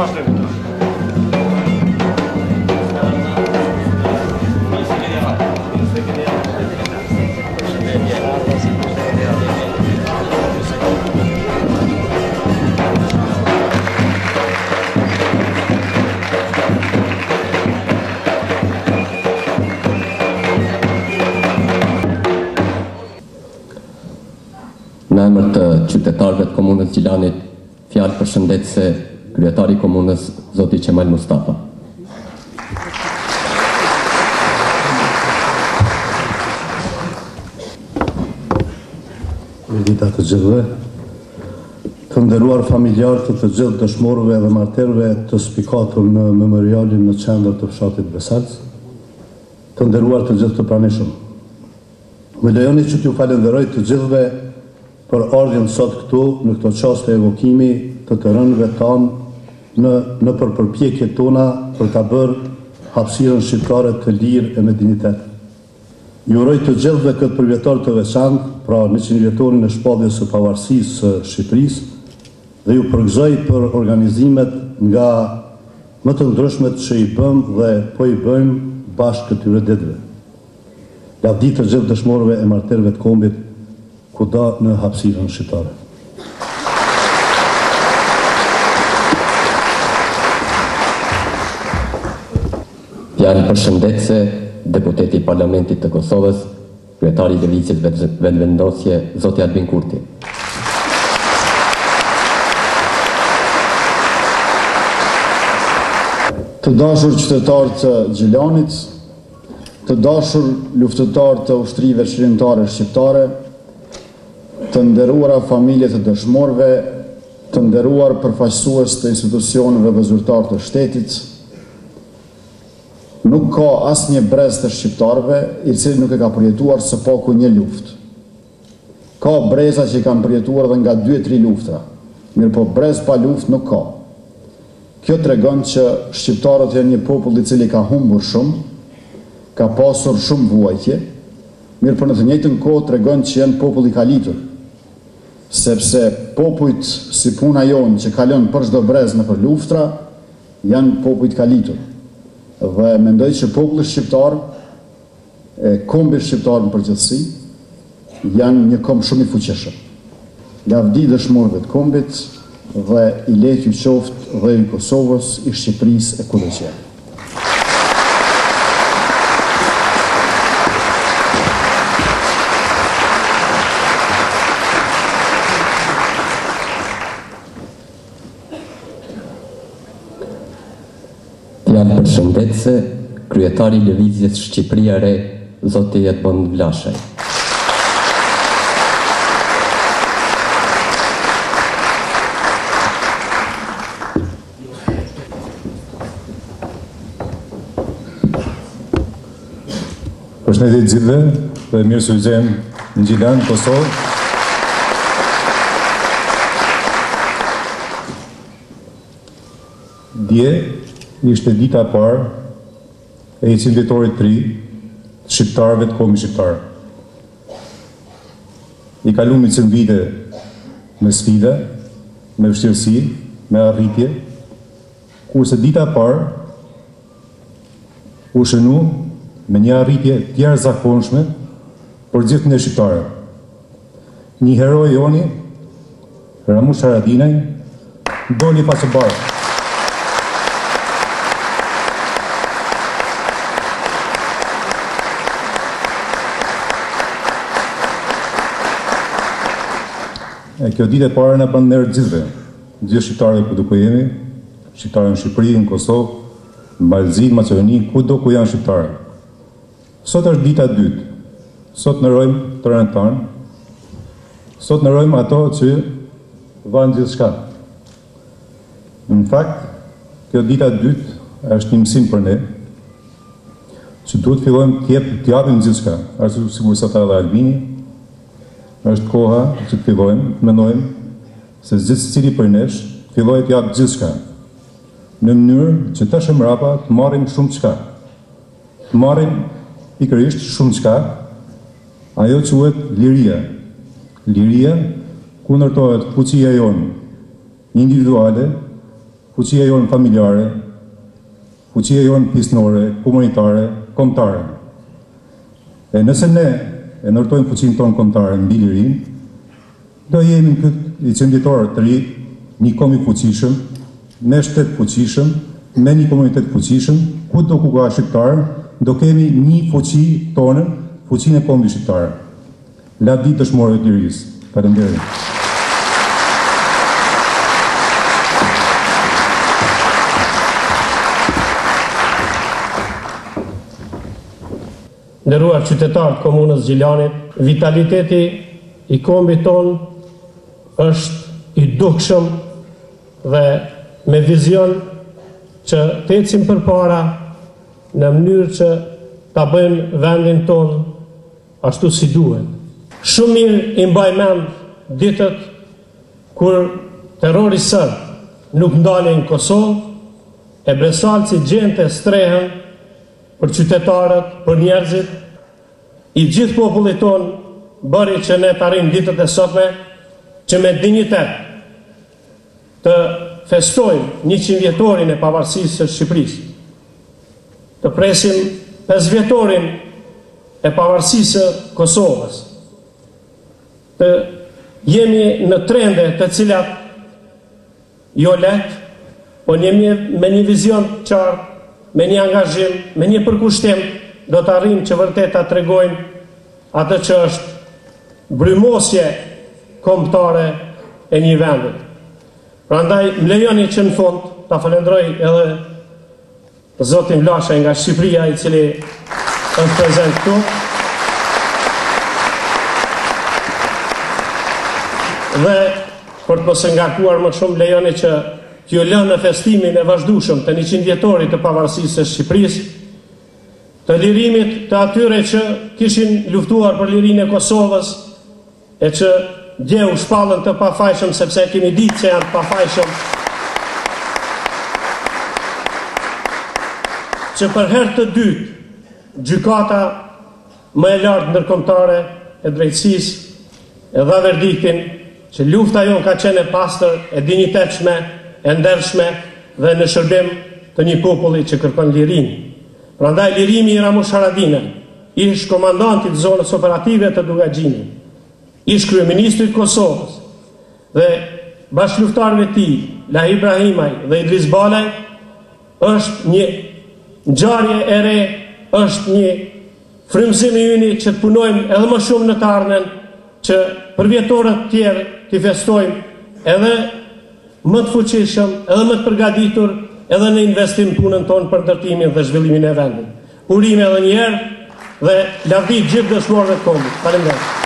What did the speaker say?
Në emër të qytetarëve të komunës Gjilanit, fjalë përshëndetëse kryetari i komunës, zoti Qemal Mustafa. Mirëdita të gjithëve, të nderuar familjarë të gjithë dëshmorëve dhe martërëve të spikatur në memorialin në qendër të fshatit Besalc, të nderuar të gjithë të pranishëm. Më lejoni që t'ju falenderoj të gjithëve për ardhjen sot këtu në këto çaste evokimi të rënëve tanë në përpjekjet tona për ta bërë hapësirën shqiptare të lirë e me dignitet. Ju uroj të gjithëve këtë përvjetor të veçantë, pra 100 vjetorin e shpalljes së pavarësisë së Shqipërisë, dhe ju përgëzoj për organizimet nga më të ndryshmet që i bëm dhe po i bëjmë bashkë këtyre ditëve. Lavdi të gjithë dëshmorëve e martërëve të kombit kudo në hapësirën shqiptare. Fjalë përshëndetëse deputeti i Parlamentit të Kosovës, kryetari i Lëvizjes Vetëvendosje, zoti Albin Kurti. Të dashur qytetarë të Gjilanit, të dashur luftëtarë të ushtrive shërimtare shqiptare, të nderuara familje të dëshmorëve, të nderuar përfaqësues të institucioneve dhe zyrtar të shtetit, nuk ka asnjë brez të shqiptarëve i cili nuk e ka përjetuar së paku një luftë. Ka breza që i kanë përjetuar dhe nga 2-3 luftra, mirë po brez pa luftë nuk ka. Kjo tregon që shqiptarët janë një popull i cili ka humbur shumë, ka pasur shumë vuajtje, mirë po në të njëjtën kohë tregon që janë popull i kalitur, sepse popujt si puna jonë që kalon për çdo brez në për luftra, janë popujt kalitur. Dhe mendoj që populli shqiptar, kombi shqiptar në përgjithësi, janë një kom shumë i fuqishëm. Lavdi dëshmorëve të kombit dhe i lehtë ju qoftë dhe i Kosovës, i Shqipërisë e kudo që janë. Fjalë përshëndetëse kryetari i Lëvizjes Shqipëria e Re, zoti Edmond Vlashaj. Përshëndetje gjithëve dhe mirë se u gjem në Gjilan, Kosovë. Dje ishte dita e parë e 100 vjetorit të ri të shqiptarëve të kombit shqiptar. I kaluam 100 vite me sfida, me vështirësi, me arritje, kurse dita e parë u shënu me një arritje të jashtëzakonshme për gjithë ne shqiptarë. Një hero joni, Ramush Haradinaj, doli pas së bashku. Kjo ditë e parë në bën nerë gjithëve, gjithë shqiptarëve ku do ku jemi, shqiptarë në Shqipëri, në Kosovë, në Balzi, në Maqedoni, kudo ku janë shqiptarë. Sot është dita e dytë. Sot ndërrojmë të rënë tanë. Sot ndërrojmë ato që vanë gjithçka. Në fakt, kjo dita e dytë është një mësim për ne, që duhet fillojmë të japim gjithçka, ashtu sikur sa tha edhe Albini. Është koha që të fillojmë, mendojmë se secili prej nesh fillojë të japë gjithçka, në mënyrë që tash mbrapa të marrim shumë çka. Të marrim pikërisht shumë çka, ajo quhet liria. Liria ku ndërtohet fuqia jonë individuale, fuqia jonë familjare, fuqia jonë pjesënore, komunitare, kombëtare. E nëse ne e ndërtojmë fuqinë tonë kombëtare mbi lirinë, do jemi në këtë liçëndjetor të ri, një kom i fuqishëm, me shtet fuqishëm, me një komunitet fuqishëm, kudo ku ka shqiptar, do kemi një fuqi tonën, fuqinë e kombit shqiptar. Lavdi dëshmorëve të lirisë. Faleminderit. Nderuar qytetarë të komunës Gjilanit, vitaliteti i kombit ton është i dukshëm dhe me vizion që të ecim përpara në mënyrë që ta bëjmë vendin ton ashtu si duhet. Shumë mirë i mbaj mend ditët kur terrori serb nuk ndalej në Kosovë, e bresalci gjente strehen për qytetarët, për njerëzit, i gjithë popullit ton bëri që ne të arrijmë ditët e sotme që me dinjitet të festojmë 100 vjetorin e pavarësisë së Shqipërisë, të presim 5 vjetorin e pavarësisë së Kosovës, të jemi në trende të cilat jo lehtë, po jemi me një vizion të qartë, me një angazhim, me një përkushtim, do të arrijmë që vërtet ta tregojmë atë që është brymosje kombëtare e një vendi. Prandaj më lejoni që në fund ta falenderoj edhe zotin Vlasha nga Shqipëria, i cili është prezent këtu. Dhe për të mos ngarkuar më shumë, lejoni që t'ju lënë në festimin e vazhdueshëm të 100 vjetorit të pavarësisë së Shqipërisë, të lirimit të atyre që kishin luftuar për lirinë e Kosovës e që dje u shpallën të pafajshëm, sepse kemi ditë që janë të pafajshëm, që për herë të dytë gjykata më e lartë ndërkombëtare e drejtësisë e dha verdiktin që lufta jonë ka qenë e pastër, e dinjitetshme, e ndershme dhe në shërbim të një populli që kërkon lirinë. Prandaj lirimi i Ramush Haradinaj, ish komandantit zonës operative të Dugaxhinit, ish kryeministrit Kosovës dhe bashkëluftarëve të tij, Lahi Ibrahimaj dhe Idris Balaj, është një ngjarje e re, është një frymëzim i yni që të punojmë edhe më shumë në të ardhmen, që për vjetorët të tjerë të festojmë edhe më të fuqishëm, edhe më të përgatitur, edhe në investim punën tonë për ndërtimin dhe zhvillimin e vendit. Urime edhe një herë dhe lavdi gjithë dëshmorëve të kombit. Faleminderit.